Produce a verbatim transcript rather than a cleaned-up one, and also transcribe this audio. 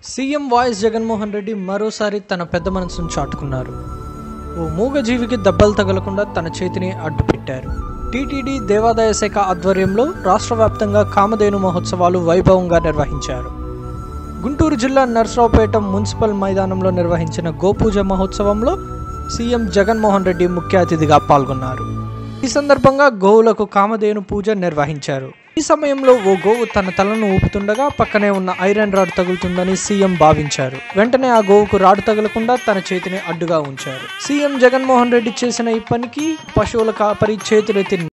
CM YS Jaganmohan Reddy మరోసారి తన పెద్ద మనసును చాటుకున్నారు. ఓ మూగజీవికి దెబ్బలు తగలకుండా తన చేతిని అడ్డుపెట్టారు. టీటీడీ దేవాదాయ శాఖ ఆధ్వర్యంలో రాష్ట్ర వ్యాప్తంగా కామధేను మహోత్సవాలు వైభవంగా నిర్వహించారు. గుంటూరు జిల్లా నర్సరావుపేట మున్సిపల్ మైదానంలో నిర్వహించిన గోపూజ మహోత్సవంలో సీఎం జగన్మోహన్ రెడ్డి ముఖ్య అతిథిగా పాల్గొన్నారు. ఈ సందర్భంగా గోవులకు కామధేను పూజ నిర్వహించారు. ఈ సమయంలో ఓ గోవు తన తలను ఊపుతుండగా పక్కనే ఉన్న ఐరన్ రాడ్ తగులుతుందని సీఎం భావించారు. వెంటనే ఆ గోవుకు రాడ్ తగలకుండా తన చేతిని అడ్డుగా ఉంచారు. సీఎం జగన్మోహన్ రెడ్డి చేసిన ఈ పనికి పశువుల కాపరి చేతులెత్తి